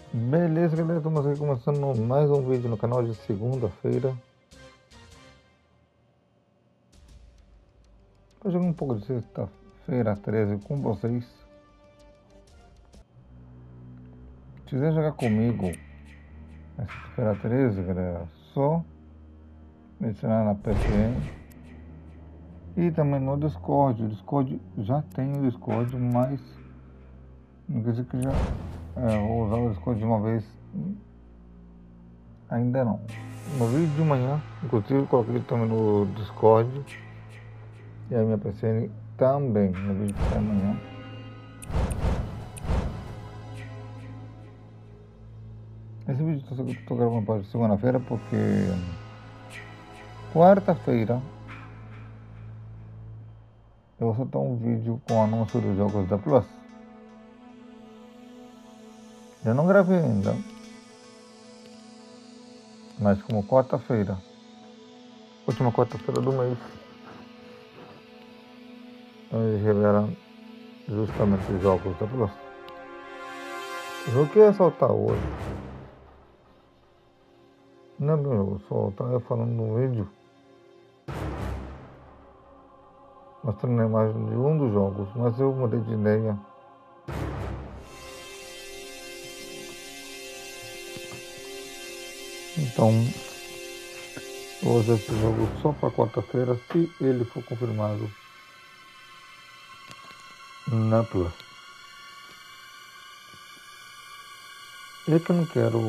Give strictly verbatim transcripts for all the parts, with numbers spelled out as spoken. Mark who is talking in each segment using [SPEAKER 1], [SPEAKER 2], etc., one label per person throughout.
[SPEAKER 1] Beleza, galera, estamos aqui começando mais um vídeo no canal de segunda-feira. Vou jogar um pouco de sexta-feira treze com vocês. Se quiser jogar comigo na sexta-feira treze, galera, só me adicionar na P C N e também no Discord. O Discord já tem o Discord, mas não quer dizer que já é, vou usar o Discord de uma vez. Ainda não. No vídeo de manhã, inclusive, coloquei também no Discord e a minha P C N também no vídeo de amanhã. Esse vídeo eu estou gravando para segunda-feira porque quarta-feira eu vou soltar um vídeo com o anúncio dos jogos da Plus. Eu não gravei ainda, mas como quarta-feira, última quarta-feira do mês, eles revelaram justamente os jogos da Plus. O que eu ia soltar hoje não é meu jogo, só estava falando no vídeo, mostrando a imagem de um dos jogos, mas eu mudei de ideia. Então, eu vou usar esse jogo só para quarta-feira, se ele for confirmado na Plus. É que eu não quero...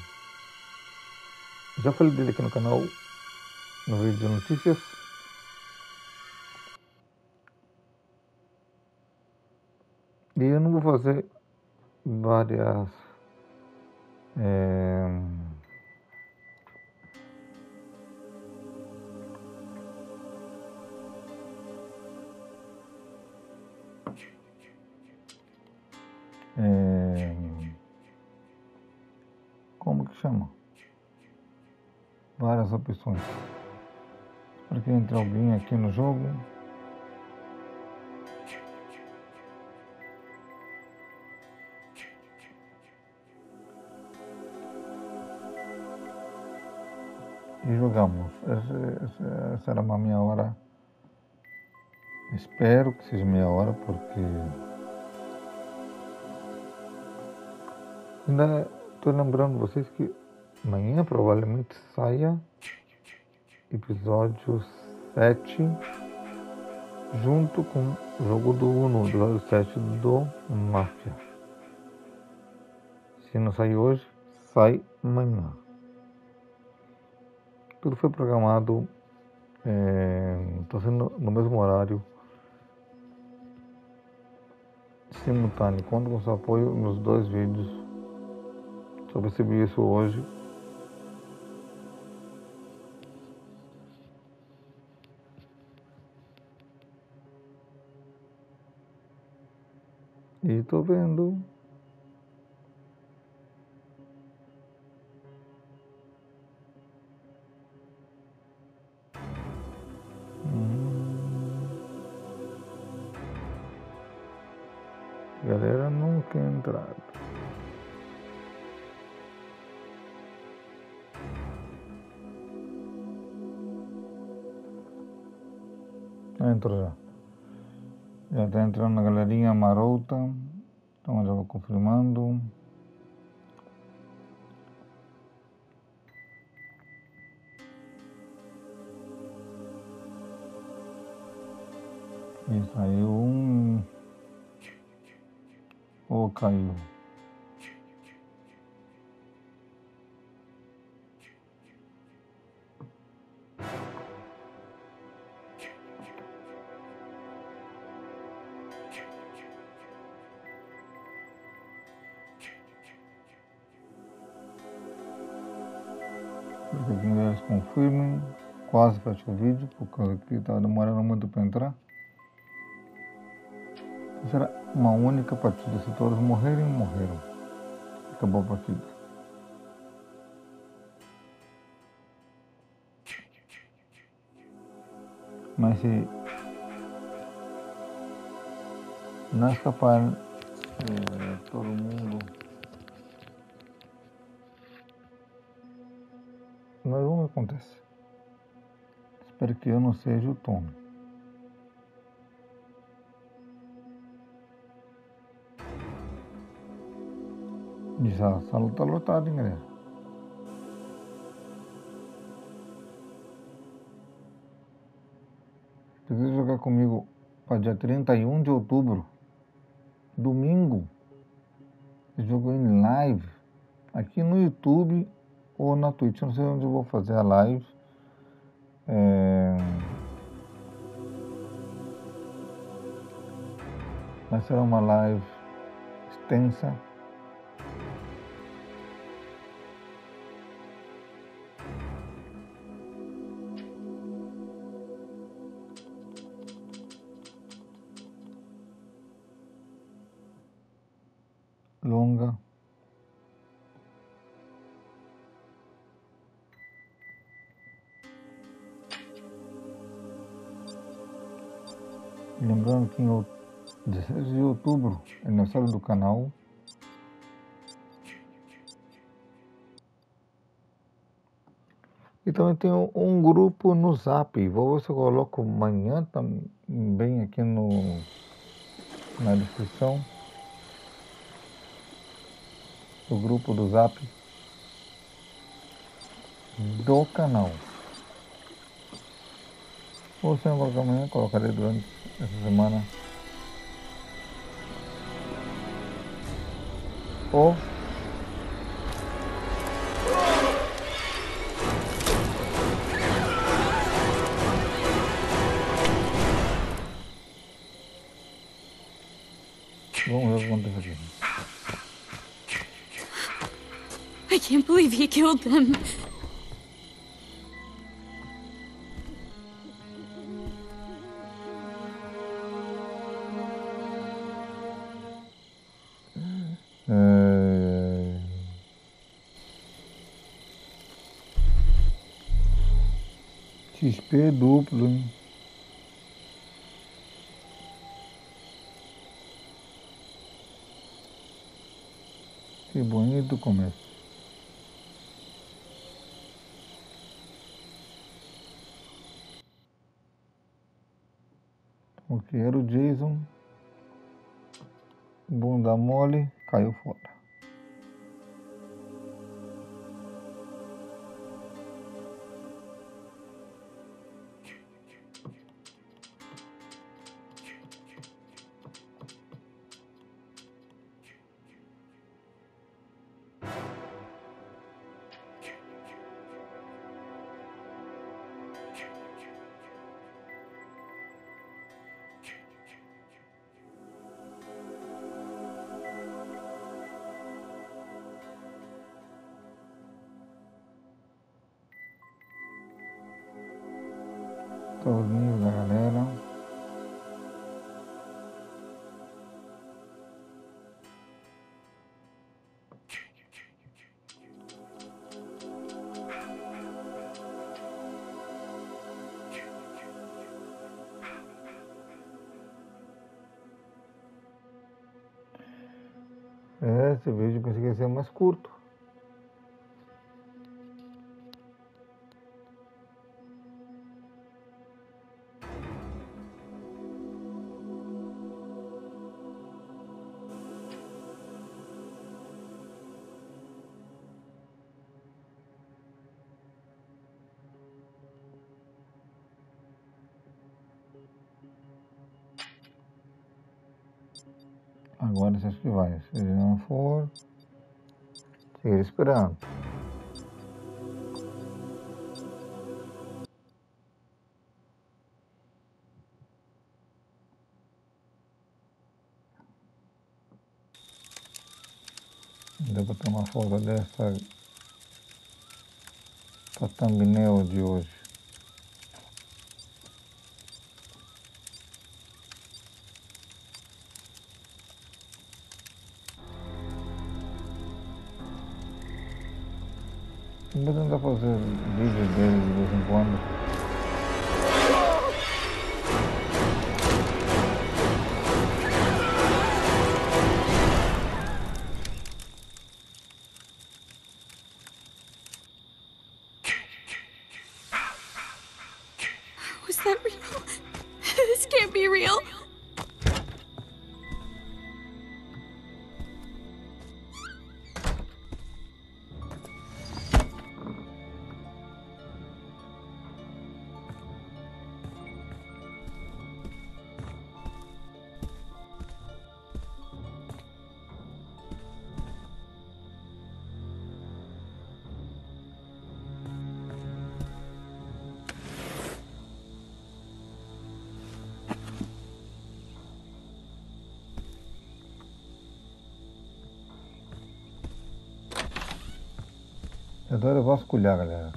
[SPEAKER 1] Já falei dele aqui no canal, no vídeo de notícias. E eu não vou fazer várias... É, é, como que chama? Várias opções. Para que entre alguém aqui no jogo. E jogamos. Essa, essa, essa era uma meia hora. Espero que seja meia hora, porque ainda estou lembrando vocês que amanhã provavelmente saia episódio sete junto com o jogo do Uno, do episódio sete do Mafia. Se não sair hoje, sai amanhã. Tudo foi programado, está é, sendo no mesmo horário, simultâneo, conto com seu apoio nos dois vídeos. Só percebi isso hoje. E tô vendo. Hum. Galera nunca entrado. Entrou já. Já está entrando na galerinha marota. Então já vou confirmando. E saiu um. Ou caiu. Porque aqui eles confirmem. Quase fechou o vídeo, por causa que está demorando muito para entrar. Será uma única partida. Se todos morrerem, morreram. Acabou a partida. Mas se não escapar é, todo mundo acontece. Espero que eu não seja o Tom. Diz, a sala tá lotada, hein, galera? Se quiser jogar comigo para dia trinta e um de outubro, domingo, jogo em live, aqui no YouTube ou na Twitch. Eu não sei onde eu vou fazer a live. É... Mas será uma live extensa. Longa. Lembrando que em dezesseis de outubro é aniversário do canal. E também tem um, um grupo no Zap. Vou ver se eu coloco amanhã também aqui no, na descrição. O grupo do Zap do canal. Ou se não colocar amanhã, colocarei durante essa semana. Ou vamos ver o que acontece aqui.
[SPEAKER 2] I can't believe he killed them.
[SPEAKER 1] É... X P duplo, hein? Que bonito começo. O que era o Jason, bunda mole, caiu fora. Os níveis da galera. É, esse vídeo eu pensei que ia ser mais curto. Agora você acha que vai. Se ele não for, siga esperando. Deu para ter uma foto dessa para thumbnail de hoje. Vou tentar fazer vídeos dele de vez em quando.
[SPEAKER 2] that real? This can't be real.
[SPEAKER 1] Eu adoro vasculhar, galera.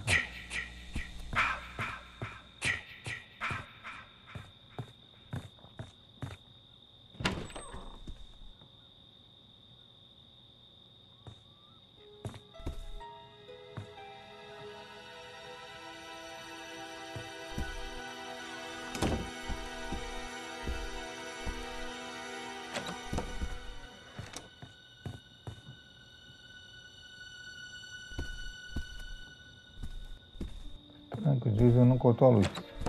[SPEAKER 1] Que o Jason não cortou a luz.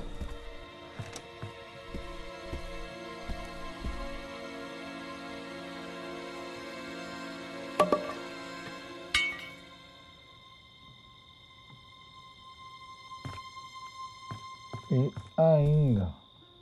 [SPEAKER 1] E ainda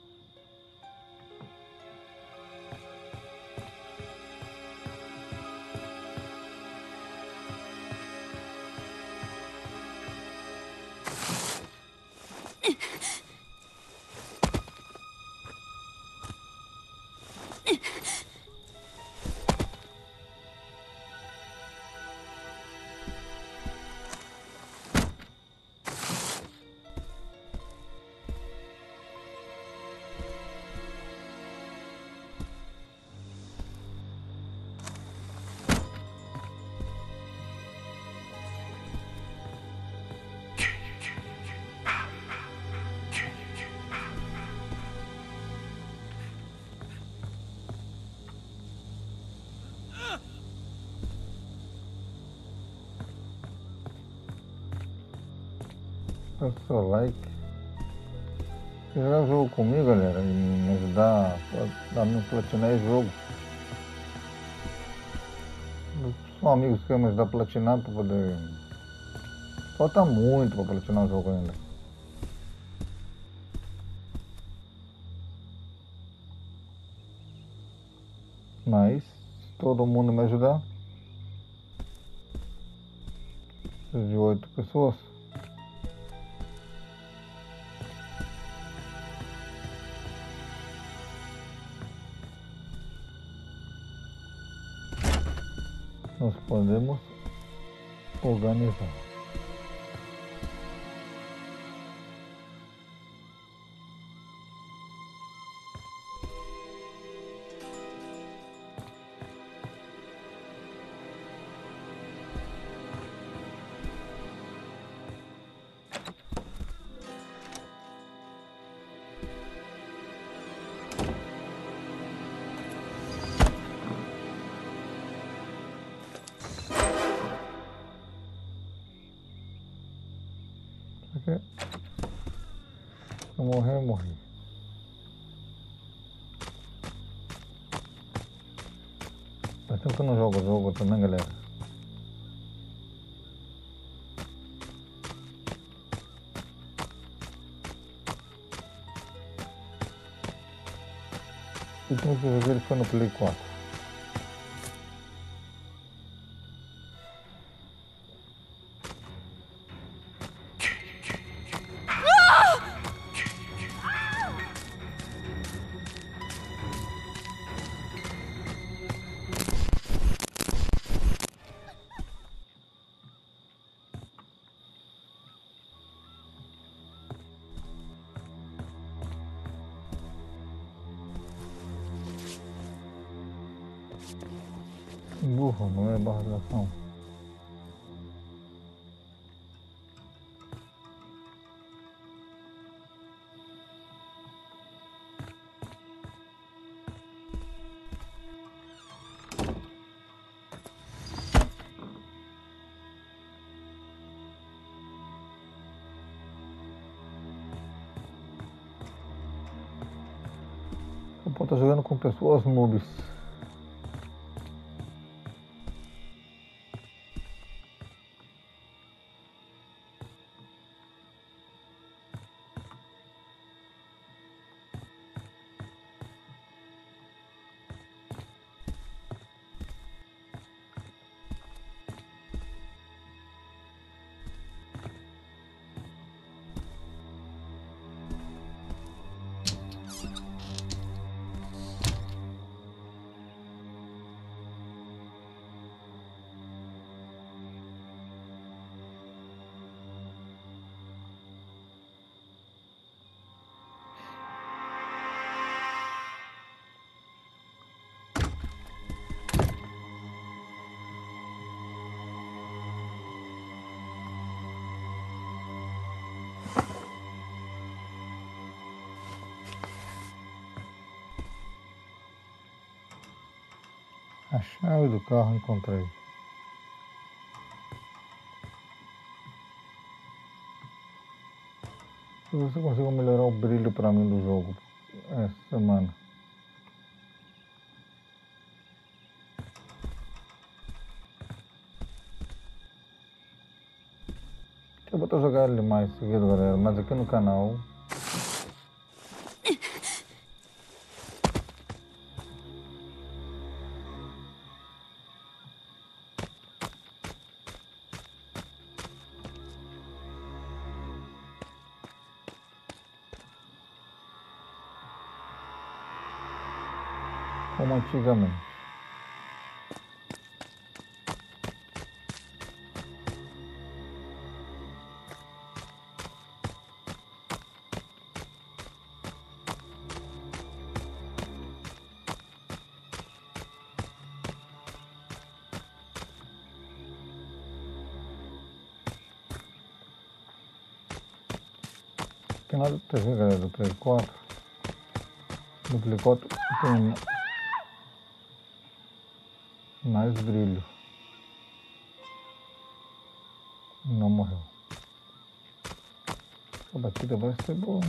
[SPEAKER 1] deixa o seu like. Se jogar o jogo comigo, galera, e me ajudar a me platinar esse jogo. São amigos que querem me ajudar a platinar para poder. Falta muito para platinar o jogo ainda. Mas se todo mundo me ajudar, preciso de oito pessoas. Nós podemos organizar. Se eu morrer, eu morri. Faz tempo que eu não jogo o jogo também, galera. O último que eu joguei ele foi no Play quatro. Burro, não é barra de ação. Eu posso estar jogando com pessoas noobs. A chave do carro encontrei. Se você conseguir melhorar o brilho para mim do jogo essa semana. Eu vou estar jogando ele mais seguido, galera, mas aqui no canal. Como antigamente. Tem nada de T V, galera, do Play quatro. No Play quatro tem mais brilho. Não morreu. A batida vai ser boa.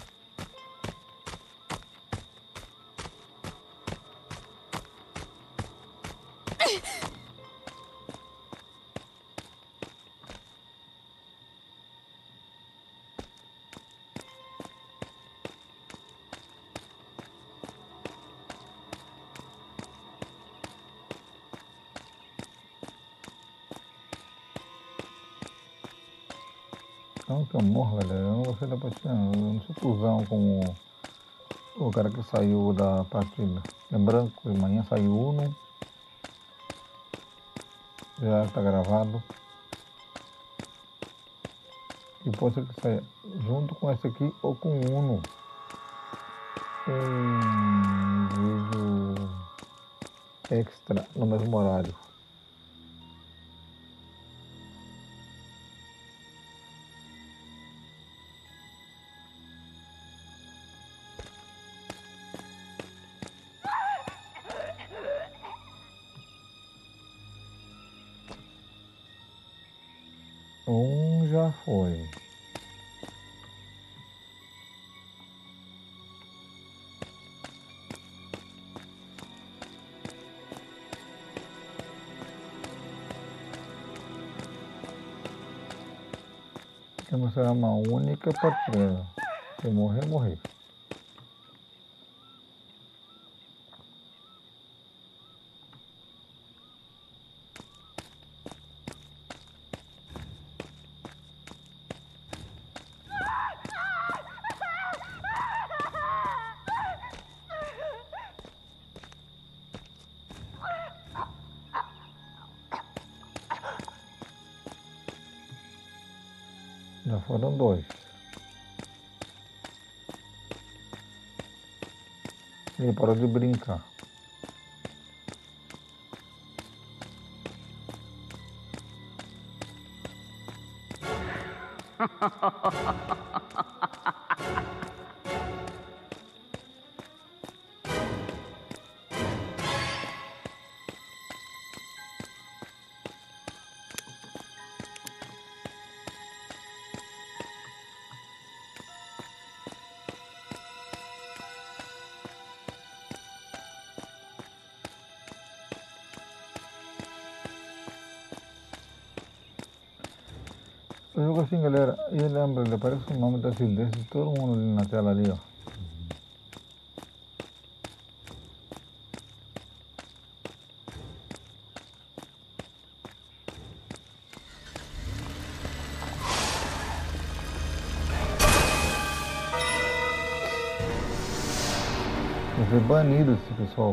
[SPEAKER 1] Não que eu morro, galera, eu não gostei da partida, eu não sou cuzão como o cara que saiu da partida. Lembrando que amanhã saiu Uno, já está gravado. E pode ser que saia junto com esse aqui ou com o Uno. Um vídeo extra no mesmo horário. Um já foi. Então será uma única partida. Se morrer, morrer. Já foram dois. Ele parou de brincar. O jogo assim, galera, e lembra, ele aparece o nome das ideias de todo mundo ali na tela ali, ó. Vai ser banido esse pessoal.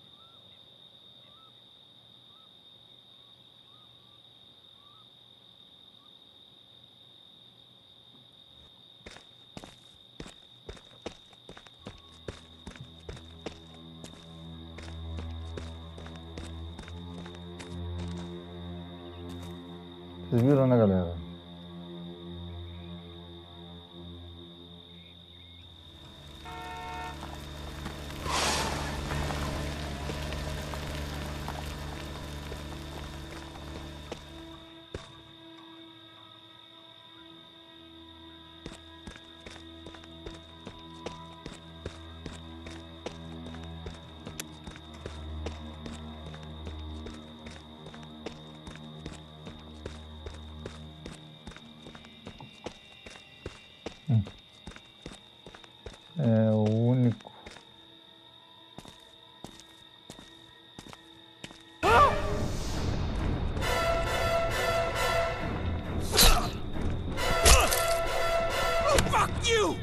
[SPEAKER 1] Vocês viram, né, galera? É o único.
[SPEAKER 3] Fuck you!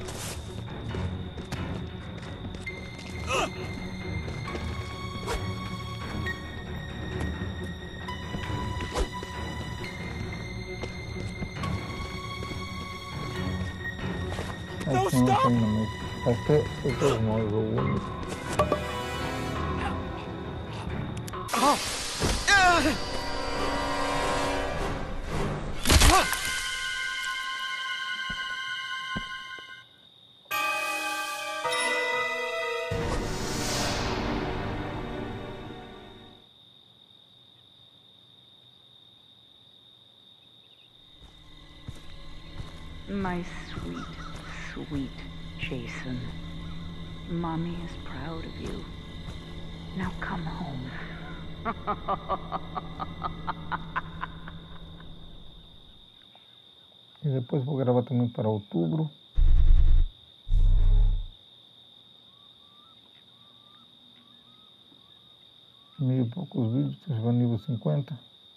[SPEAKER 1] Não stop! Vai ser o Cosmos, o único.
[SPEAKER 4] My sweet, sweet Jason. Mommy is proud of you. Now come home.
[SPEAKER 1] E depois vou gravar também para outubro. Mil e poucos vídeos, estou chegando no nível cinquenta.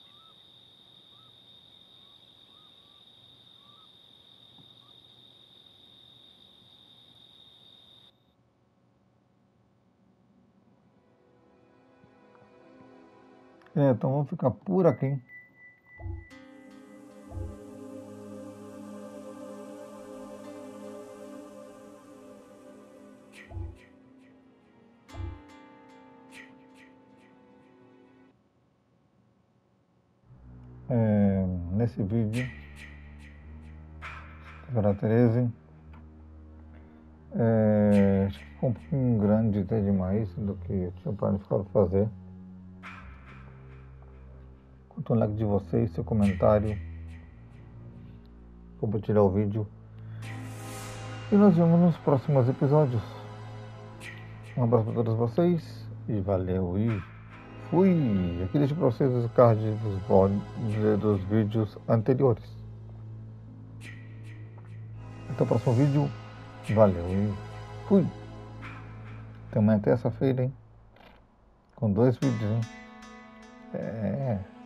[SPEAKER 1] É, então vamos ficar por aqui. É, nesse vídeo, para treze, é, acho que ficou um pouquinho grande até demais do que eu tinha planificado fazer. Curta o like de vocês, seu comentário, compartilhar o vídeo e nós vemos nos próximos episódios. Um abraço para todos vocês e valeu e fui! Aqui deixo para vocês os cards dos, dos vídeos anteriores. Até o próximo vídeo, valeu e fui! Até amanhã, terça-feira, hein? Com dois vídeos, hein? É.